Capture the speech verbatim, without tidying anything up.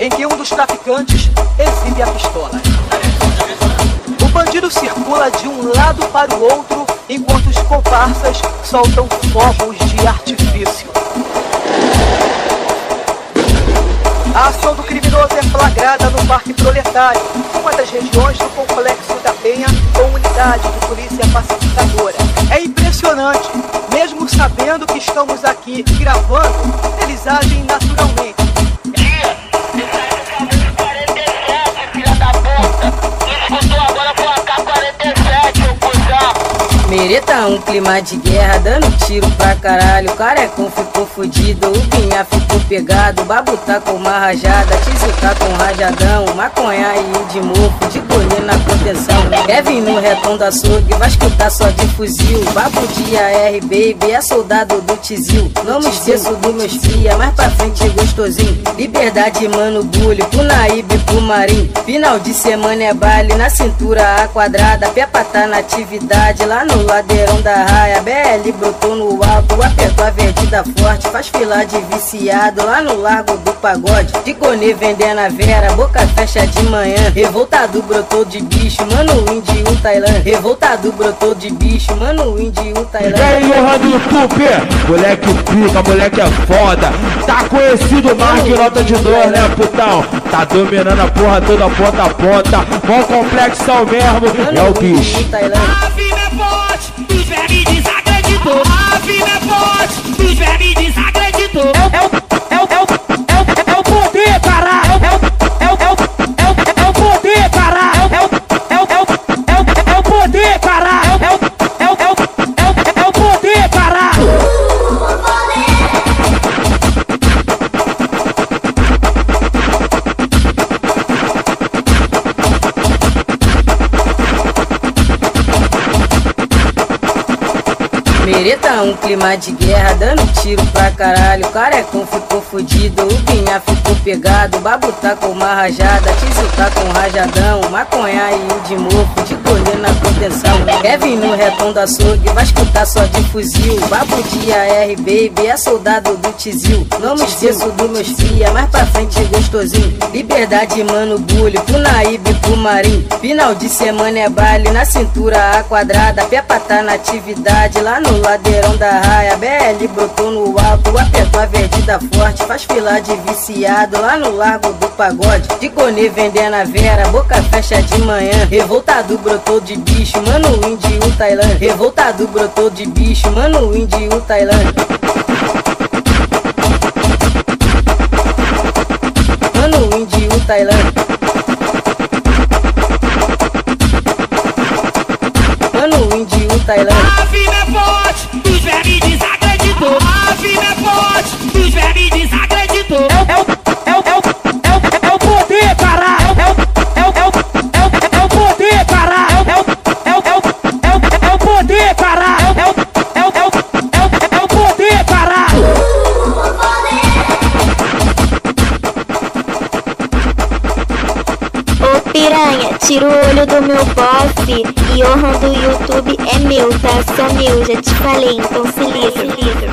em que um dos traficantes exibe a pistola. O bandido circula de um lado para o outro, enquanto os comparsas soltam fogos de artifício. A ação do criminoso é flagrada no Parque Proletário, uma das regiões do Complexo da Penha, com unidade de polícia pacificadora. É impressionante, mesmo sabendo que estamos aqui gravando, eles agem naturalmente. Mereta um clima de guerra, dando tiro pra caralho. O carecão ficou fudido, o pinha ficou pegado. O babu tá com uma rajada, Tizu tá com rajadão. Maconha e o de mofo, de colher na proteção. Kevin no retão da açougue, vai escutar só de fuzil. Babu de A R, baby, é soldado do Tizil. Não me esqueço do meus cria, mais pra frente gostosinho. Liberdade, mano, bully, pro Naíbe, pro Marim. Final de semana é baile, na cintura a quadrada. Pé pra tá na atividade, lá no ladeirão da raia. B L brotou no alto, apertou a verdida forte. Faz fila de viciado lá no Largo do Pagode. De Conê vendendo a vera, boca fecha de manhã. Revoltado brotou de bicho, mano, o índio Tailândia. Revoltado brotou de bicho, mano, o índio Tailândia. E aí, honra do YouTube, moleque pica, moleque é foda. Tá conhecido mais que nota de dor, né, putão? Tá dominando a porra toda, ponta a ponta. Mó complexão mesmo, é o bicho. A vida é forte, os vermes desacreditou. A vida é forte, os vermes desacreditou. É o, é o, é o, é o, é o poder, caralho. É o, é o, é o, é o, é o poder, caralho. É o, é o, é o, é o, é o poder, caralho. É o, é o, é o, é o, é o poder, caralho. Mereta um clima de guerra, dando tiro pra caralho. O carecão ficou fudido, o pinha ficou pegado. O babu tá com uma rajada, Tizu tá com rajadão. Maconha e o de mofo, de colher na proteção. Kevin no retão da açougue, vai escutar só de fuzil. Babu de A R, baby, é soldado do Tizil. Não me esqueço do meus cria, mais pra frente gostosinho. Liberdade, mano, bully, pro Naíbe, pro Marim. Final de semana é baile, na cintura a quadrada. Pé pra tá na atividade, lá no ladeirão da raia. B L brotou no alto, apertou a verdida forte. Faz fila de viciado lá no Largo do Pagode. De Conê vendendo a vera, boca fecha de manhã. Revoltado brotou de bicho, mano, o índio Tailândia. Revoltado brotou de bicho, mano, o índio Tailândia. Mano, o índio Tailândia. Mano, o índio Tailândia. A vida é forte, os vermes desacreditou. A vida é forte, os vermes desacreditou. É o, é o, é o, é o, é o, é o poder, caralho. É o, é o, é o, é o, é o poder, caralho. É o, é o, é o, é o, é o poder, caralho. É o, é o, é o, é o, é o poder, caralho. Ô piranha, tira o olho do meu bofe. E o honra do YouTube é meu, tá? Só meu, já te falei, então se liga.